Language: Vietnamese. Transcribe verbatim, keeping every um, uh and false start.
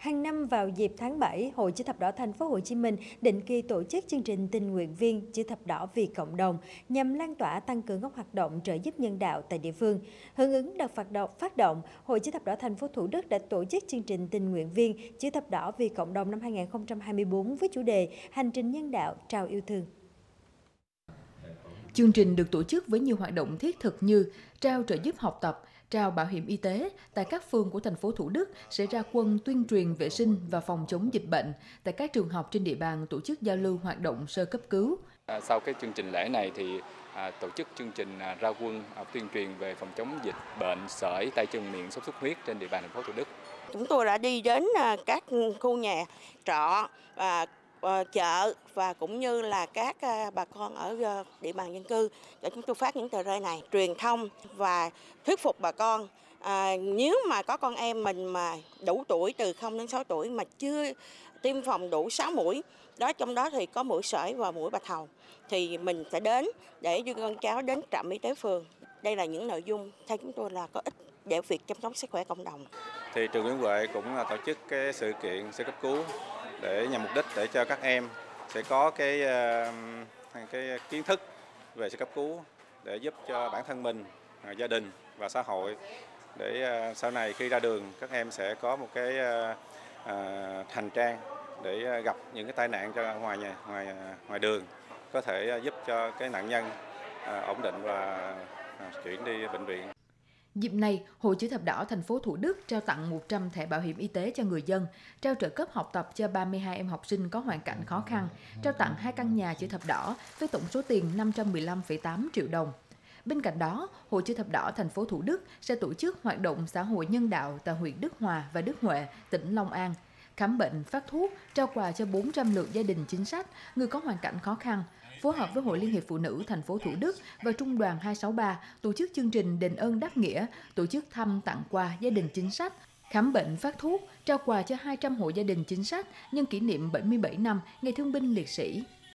Hàng năm vào dịp tháng bảy, Hội Chữ thập đỏ Thành phố Hồ Chí Minh định kỳ tổ chức chương trình tình nguyện viên Chữ thập đỏ vì cộng đồng nhằm lan tỏa tăng cường các hoạt động trợ giúp nhân đạo tại địa phương. Hưởng ứng đợt phát động, phát động, Hội Chữ thập đỏ Thành phố Thủ Đức đã tổ chức chương trình tình nguyện viên Chữ thập đỏ vì cộng đồng năm hai nghìn không trăm hai mươi tư với chủ đề Hành trình nhân đạo trao yêu thương. Chương trình được tổ chức với nhiều hoạt động thiết thực như trao trợ giúp học tập, trao bảo hiểm y tế. Tại các phường của thành phố Thủ Đức sẽ ra quân tuyên truyền vệ sinh và phòng chống dịch bệnh. Tại các trường học trên địa bàn tổ chức giao lưu hoạt động sơ cấp cứu. À, sau cái chương trình lễ này thì à, tổ chức chương trình à, ra quân à, tuyên truyền về phòng chống dịch bệnh sởi, tay chân miệng, sốt xuất huyết trên địa bàn thành phố Thủ Đức. Chúng tôi đã đi đến các khu nhà trọ và chợ và cũng như là các bà con ở địa bàn dân cư để chúng tôi phát những tờ rơi này, truyền thông và thuyết phục bà con. À, nếu mà có con em mình mà đủ tuổi từ không đến sáu tuổi mà chưa tiêm phòng đủ sáu mũi, đó trong đó thì có mũi sởi và mũi bạch hầu, thì mình sẽ đến để đưa con cháu đến trạm y tế phường. Đây là những nội dung theo chúng tôi là có ích để việc chăm sóc sức khỏe cộng đồng. Thì trường Nguyễn Huệ cũng tổ chức cái sự kiện sơ cấp cứu để nhằm mục đích để cho các em sẽ có cái cái kiến thức về sơ cấp cứu để giúp cho bản thân mình, gia đình và xã hội, để sau này khi ra đường các em sẽ có một cái hành trang để gặp những cái tai nạn cho ngoài nhà ngoài ngoài đường, có thể giúp cho cái nạn nhân ổn định và chuyển đi bệnh viện. Dịp này, Hội Chữ thập đỏ thành phố Thủ Đức trao tặng một trăm thẻ bảo hiểm y tế cho người dân, trao trợ cấp học tập cho ba mươi hai em học sinh có hoàn cảnh khó khăn, trao tặng hai căn nhà chữ thập đỏ với tổng số tiền năm trăm mười lăm phẩy tám triệu đồng. Bên cạnh đó, Hội Chữ thập đỏ thành phố Thủ Đức sẽ tổ chức hoạt động xã hội nhân đạo tại huyện Đức Hòa và Đức Huệ, tỉnh Long An, khám bệnh, phát thuốc, trao quà cho bốn trăm lượt gia đình chính sách, người có hoàn cảnh khó khăn. Phối hợp với Hội Liên hiệp Phụ nữ thành phố Thủ Đức và Trung đoàn hai sáu ba tổ chức chương trình đền ơn đáp nghĩa, tổ chức thăm tặng quà gia đình chính sách, khám bệnh phát thuốc, trao quà cho hai trăm hộ gia đình chính sách nhân kỷ niệm bảy mươi bảy năm Ngày Thương binh Liệt sĩ.